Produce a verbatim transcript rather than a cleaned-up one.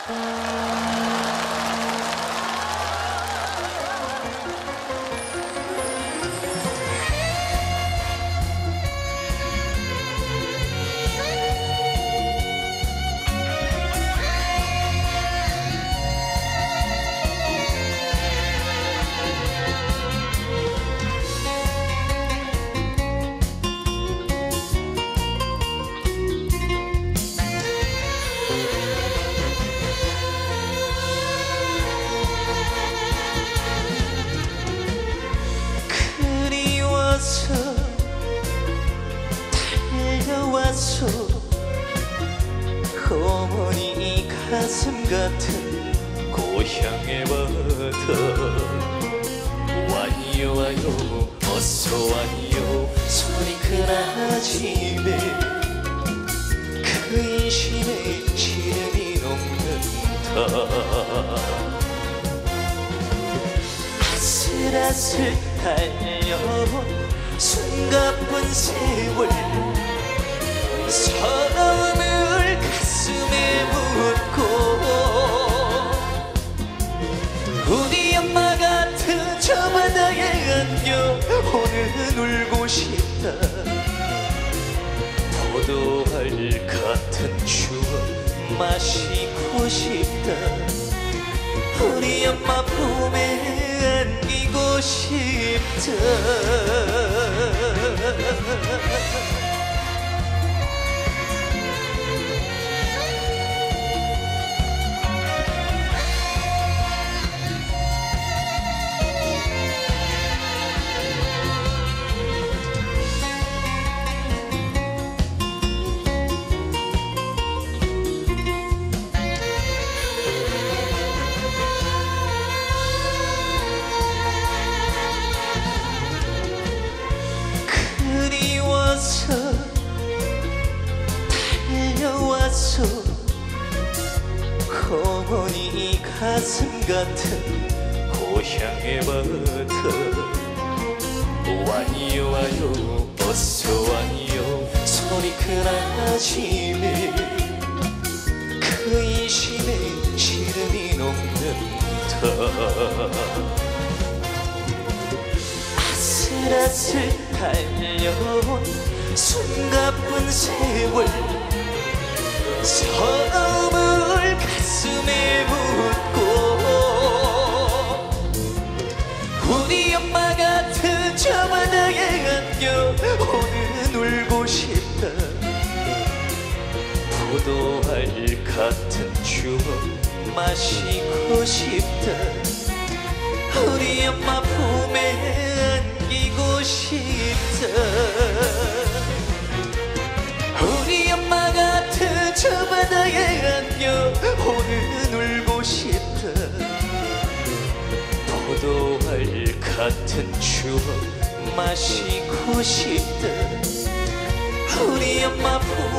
달려와서 어머니 가슴 같은 고향의 바다 와요 와요 어서 와요 소리 큰 아침에 그 인심에 시름이 녹는다 아슬아슬 달려온 숨가쁜 세월 서러움을 가슴에 묻고 우리 엄마 같은 저 바다에 안겨 오늘은 울고 싶다 포도알 같은 추억 마시고 싶다 우리 엄마 품에 안기고 싶다 달려와서 어머니 가슴 같은 고향의 바다 와요 와요 어서 와요 소리 큰 아침에 그 인심에 시름이 녹는다 아슬아슬 달려온 숨가쁜 세월 서러움을 가슴에 묻고 우리 엄마 같은 저 바다에 안겨 오늘은 울고 싶다 포도알 같은 추억 마시고 싶다 우리 엄마 품에 안기고 싶다 우리 엄마 같은 저 바다에 안겨 오늘은 울고 싶다 포도알 같은 추억 마시고 싶다 우리 엄마 품